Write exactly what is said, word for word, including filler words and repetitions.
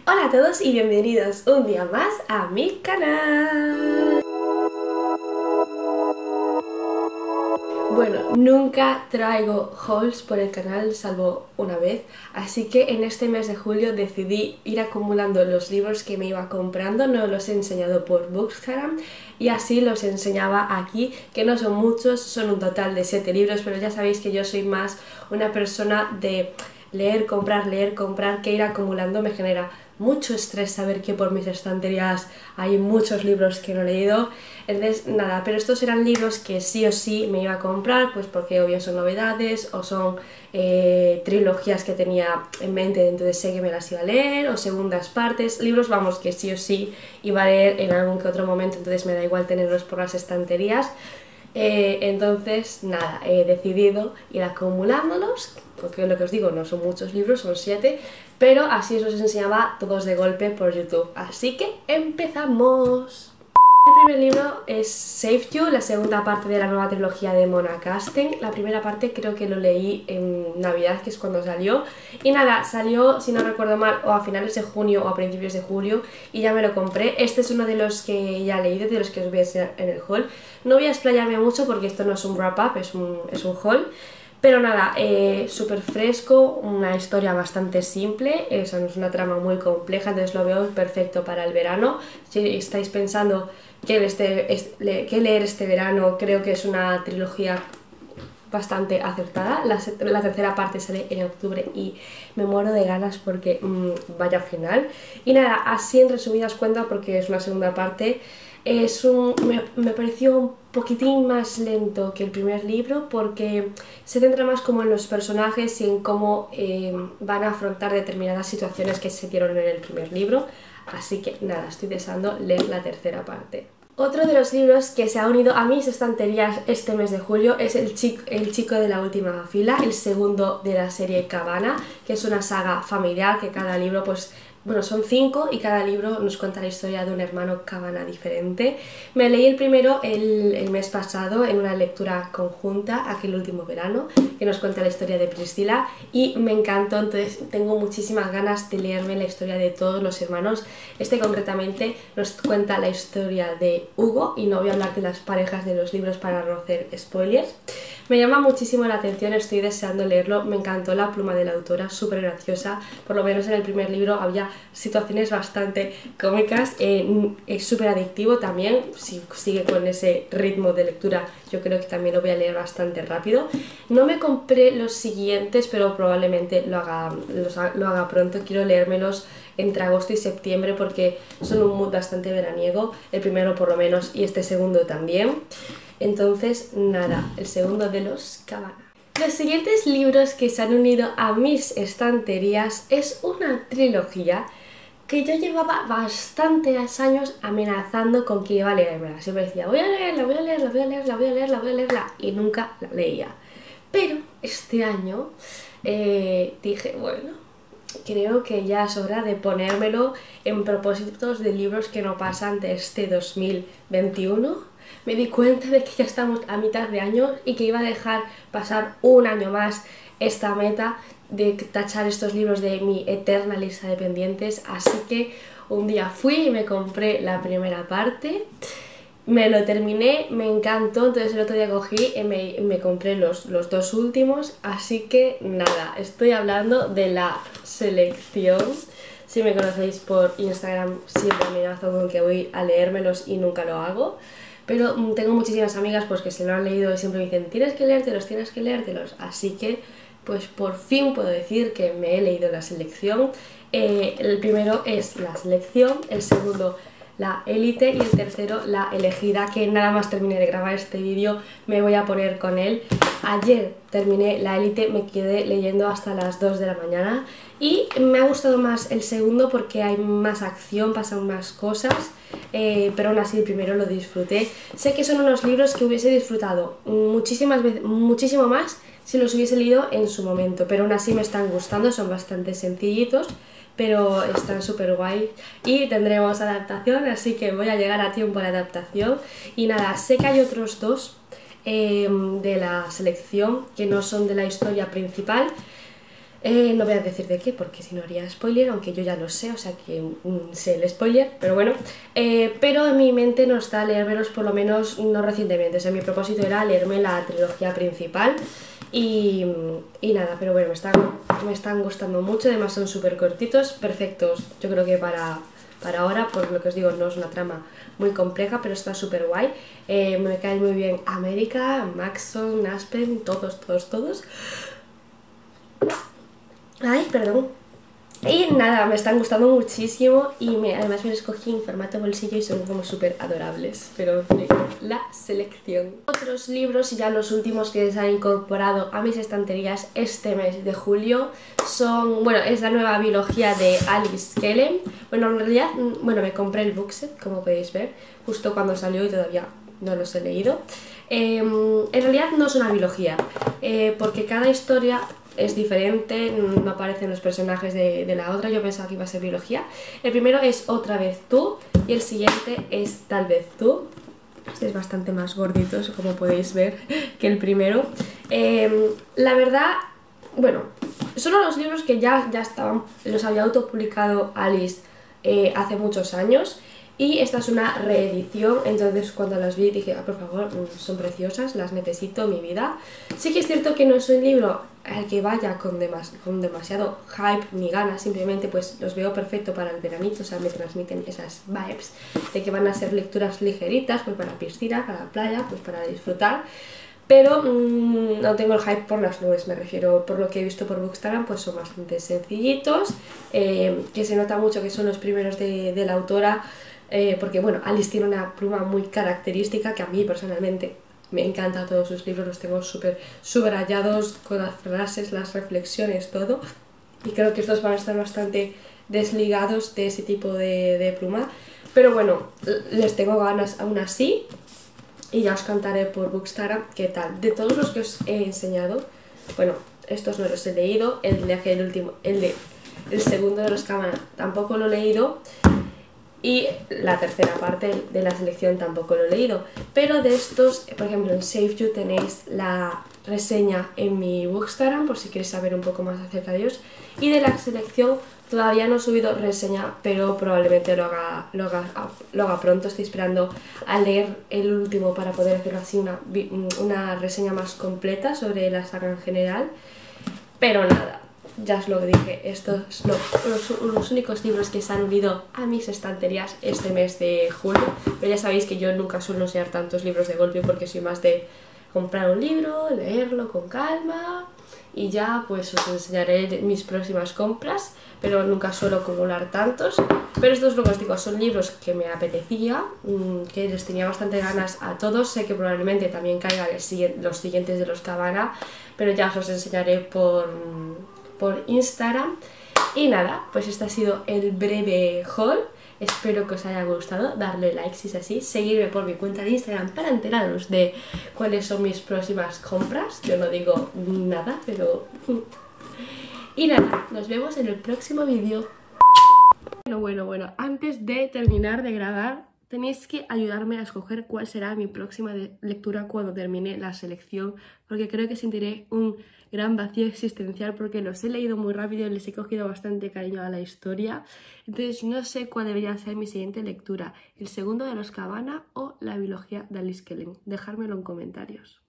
Hola a todos y bienvenidos un día más a mi canal. Bueno, nunca traigo hauls por el canal salvo una vez, así que en este mes de julio decidí ir acumulando los libros que me iba comprando. No los he enseñado por Bookstagram y así los enseñaba aquí, que no son muchos, son un total de siete libros, pero ya sabéis que yo soy más una persona de leer, comprar, leer, comprar, que ir acumulando me genera mucho estrés saber que por mis estanterías hay muchos libros que no he leído. Entonces nada, pero estos eran libros que sí o sí me iba a comprar, pues porque obvio son novedades o son eh, trilogías que tenía en mente, entonces sé que me las iba a leer, o segundas partes, libros vamos que sí o sí iba a leer en algún que otro momento, entonces me da igual tenerlos por las estanterías. Eh, entonces, nada, he decidido ir acumulándolos, porque lo que os digo, no son muchos libros, son siete, pero así os enseñaba todos de golpe por YouTube. Así que ¡empezamos! El primer libro es Save You, la segunda parte de la nueva trilogía de Mona Casten. La primera parte creo que lo leí en Navidad, que es cuando salió. Y nada, salió, si no recuerdo mal, o a finales de junio o a principios de julio, y ya me lo compré. Este es uno de los que ya he leído, de los que os voy a enseñar en el haul. No voy a explayarme mucho porque esto no es un wrap-up, es un, es un haul. Pero nada, eh, súper fresco, una historia bastante simple, eso no es una trama muy compleja, entonces lo veo perfecto para el verano. Si estáis pensando que, este, este, que leer este verano, creo que es una trilogía bastante acertada. La, la tercera parte sale en octubre y me muero de ganas porque mmm, vaya final. Y nada, así en resumidas cuentas, porque es una segunda parte, es un, me, me pareció un poquitín más lento que el primer libro porque se centra más como en los personajes y en cómo eh, van a afrontar determinadas situaciones que se dieron en el primer libro. Así que nada, estoy deseando leer la tercera parte. Otro de los libros que se ha unido a mis estanterías este mes de julio es El chico, el chico de la última fila, el segundo de la serie Cabana, que es una saga familiar que cada libro, pues, bueno, son cinco y cada libro nos cuenta la historia de un hermano Cabana diferente. Me leí el primero el, el mes pasado en una lectura conjunta, aquel último verano, que nos cuenta la historia de Priscila y me encantó, entonces tengo muchísimas ganas de leerme la historia de todos los hermanos. Este concretamente nos cuenta la historia de Hugo y no voy a hablar de las parejas de los libros para no hacer spoilers. Me llama muchísimo la atención, estoy deseando leerlo, me encantó la pluma de la autora, súper graciosa, por lo menos en el primer libro había situaciones bastante cómicas, eh, es súper adictivo también, si sigue con ese ritmo de lectura yo creo que también lo voy a leer bastante rápido. No me compré los siguientes, pero probablemente lo haga, los, lo haga pronto, quiero leérmelos entre agosto y septiembre porque son un mood bastante veraniego, el primero por lo menos y este segundo también. Entonces nada, el segundo de los Cabana. Los siguientes libros que se han unido a mis estanterías es una trilogía que yo llevaba bastantes años amenazando con que iba a leérmela. Siempre decía, voy a leerla, voy a leerla, voy a leerla, voy a leerla, voy a leerla, y nunca la leía. Pero este año eh, dije, bueno, creo que ya es hora de ponérmelo en propósitos de libros que no pasan de este dos mil veintiuno. Me di cuenta de que ya estamos a mitad de año y que iba a dejar pasar un año más esta meta de tachar estos libros de mi eterna lista de pendientes, así que un día fui y me compré la primera parte, me lo terminé, me encantó, entonces el otro día cogí y me, me compré los, los dos últimos, así que nada, estoy hablando de La Selección. Si me conocéis por Instagram siempre me amenazo con que voy a leérmelos y nunca lo hago. Pero tengo muchísimas amigas pues que se lo han leído y siempre me dicen tienes que leértelos, tienes que leértelos, así que pues por fin puedo decir que me he leído La Selección. Eh, el primero es La Selección, el segundo La Élite y el tercero La Elegida, que nada más terminé de grabar este vídeo me voy a poner con él. Ayer terminé La Élite, me quedé leyendo hasta las dos de la mañana y me ha gustado más el segundo porque hay más acción, pasan más cosas, eh, pero aún así el primero lo disfruté. Sé que son unos libros que hubiese disfrutado muchísimas veces, muchísimo más si los hubiese leído en su momento, pero aún así me están gustando, son bastante sencillitos, pero están súper guay y tendremos adaptación, así que voy a llegar a tiempo a la adaptación. Y nada, sé que hay otros dos eh, de La Selección que no son de la historia principal, Eh, no voy a decir de qué, porque si no haría spoiler, aunque yo ya lo sé, o sea que mm, sé el spoiler, pero bueno. Eh, pero en mi mente no está leérmelos, por lo menos no recientemente. O sea, mi propósito era leerme la trilogía principal y, y nada, pero bueno, me están, me están gustando mucho, además son súper cortitos, perfectos, yo creo que para, para ahora, por lo que os digo, no es una trama muy compleja, pero está súper guay. Eh, me caen muy bien América, Maxon, Aspen, todos, todos, todos. Ay, perdón. Y nada, me están gustando muchísimo y me, además me los escogí en formato bolsillo y son como súper adorables. Pero la selección. Otros libros y ya los últimos que se han incorporado a mis estanterías este mes de julio son, bueno, es la nueva biología de Alice Kellen. Bueno, en realidad, bueno, me compré el bookset, como podéis ver, justo cuando salió y todavía no los he leído. Eh, en realidad no es una biología, eh, porque cada historia es diferente, no aparecen los personajes de, de la otra. Yo pensaba que iba a ser biología. El primero es Otra vez tú y el siguiente es Tal vez tú. Este es bastante más gordito, como podéis ver, que el primero. Eh, la verdad, bueno, son los libros que ya, ya estaban, los había autopublicado Alice eh, hace muchos años. Y esta es una reedición, entonces cuando las vi dije, ah, por favor, son preciosas, las necesito en mi vida. Sí que es cierto que no es un libro al que vaya con, demas con demasiado hype ni ganas, simplemente pues los veo perfecto para el veranito, o sea, me transmiten esas vibes de que van a ser lecturas ligeritas, pues para piscina, para la playa, pues para disfrutar. Pero mmm, no tengo el hype por las nubes, me refiero, por lo que he visto por Bookstagram, pues son bastante sencillitos, eh, que se nota mucho que son los primeros de, de la autora. Eh, porque bueno, Alice tiene una pluma muy característica que a mí personalmente me encanta. Todos sus libros los tengo súper subrayados con las frases, las reflexiones, todo, y creo que estos van a estar bastante desligados de ese tipo de, de pluma, pero bueno, les tengo ganas aún así y ya os contaré por Bookstagram qué tal. De todos los que os he enseñado, bueno, estos no los he leído, el de aquel último, el de el segundo de los cámaras tampoco lo he leído, y la tercera parte de la selección tampoco lo he leído, pero de estos, por ejemplo en Save You tenéis la reseña en mi Bookstagram por si queréis saber un poco más acerca de ellos, y de la selección todavía no he subido reseña, pero probablemente lo haga, lo haga, lo haga pronto. Estoy esperando a leer el último para poder hacer así una, una reseña más completa sobre la saga en general, pero nada. Ya os lo dije, estos son los, los únicos libros que se han unido a mis estanterías este mes de julio. Pero ya sabéis que yo nunca suelo enseñar tantos libros de golpe porque soy más de comprar un libro, leerlo con calma y ya pues os enseñaré mis próximas compras, pero nunca suelo acumular tantos. Pero estos, lo que os digo, son libros que me apetecía, que les tenía bastante ganas a todos. Sé que probablemente también caigan los siguientes de los Cabana, pero ya os los enseñaré por... por Instagram. Y nada, pues este ha sido el breve haul. Espero que os haya gustado, darle like si es así, seguirme por mi cuenta de Instagram para enteraros de cuáles son mis próximas compras. Yo no digo nada, pero... y nada, nos vemos en el próximo vídeo. Bueno, bueno, bueno, antes de terminar de grabar, tenéis que ayudarme a escoger cuál será mi próxima lectura cuando termine la selección, porque creo que sentiré un gran vacío existencial porque los he leído muy rápido y les he cogido bastante cariño a la historia. Entonces no sé cuál debería ser mi siguiente lectura, el segundo de los Cabana o la biología de Alice Kellen. Dejármelo en comentarios.